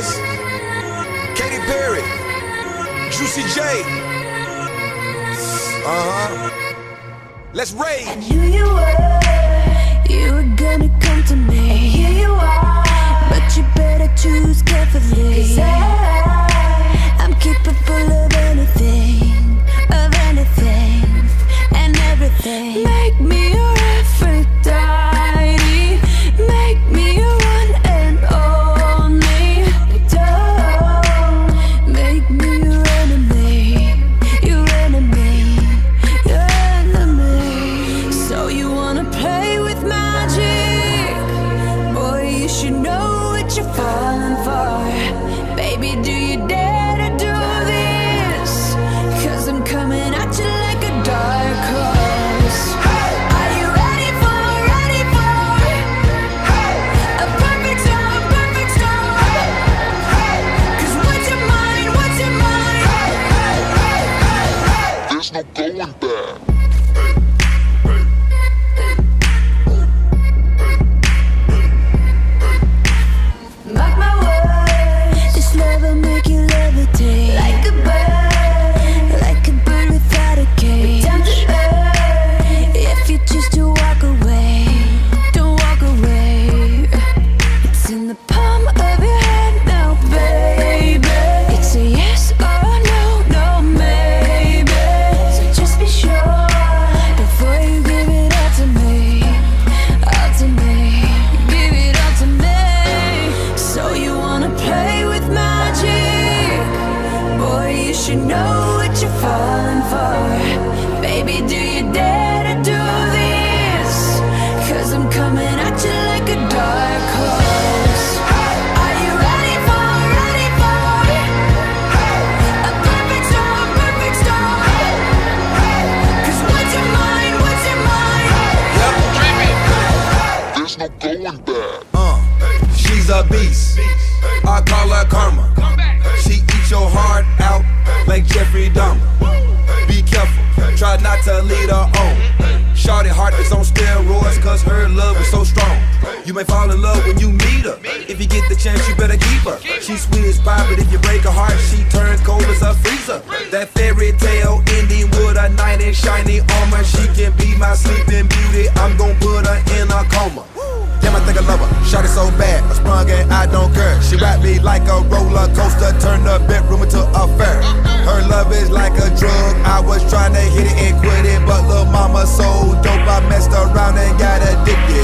Fighters, Katy Perry, Juicy J. Let's rage. I knew you were gonna come to me, and here you are. But you better choose carefully, 'cause I'm capable of anything, and everything. Make me your Aphrodite, make me your one and only. Don't make me your enemy, your enemy, your enemy. So you wanna play with magic? Boy, you should know what you're falling for. Baby, do you dare to do this? 'Cause I'm coming at you like a dark horse. Are you ready for a perfect storm, perfect storm? 'Cause what's your mind, what's your mind? There's no going back. Mark my words, this love will make you levitate like a bird without a cage. Down to earth, if you choose to walk away, don't walk away. It's in the palm of your hand now, baby. It's a yes or no, no maybe. So just be sure before you give it all to me, all to me. Give it all to me. So you wanna play with magic? Boy, you should know what you're falling for. Baby, do you dare to do this? 'Cause I'm coming at you like a dark horse. Are you ready for a perfect storm, perfect storm? 'Cause what's your mind, what's your mind? There's no going back. She's a beast, I call her karma. She eats your heart out like Jeffrey Dahmer. Be careful, try not to lead her on. Shawty heart is on steroids, 'cause her love is so strong. You may fall in love when you meet her. If you get the chance, you better keep her. She's sweet as pie, but if you break her heart, she turns cold as a freezer. That fairy tale ending with a knight in shiny armor. She can be my sleeping beauty, I'm gon' put her in a coma. Damn, I think I love her. Shot it so bad, I sprung and I don't care. She wrapped me like a roller coaster, turned the bedroom into a fair. Her love is like a drug. I was trying to hit it and quit it, but lil' mama so dope, I messed around and got addicted.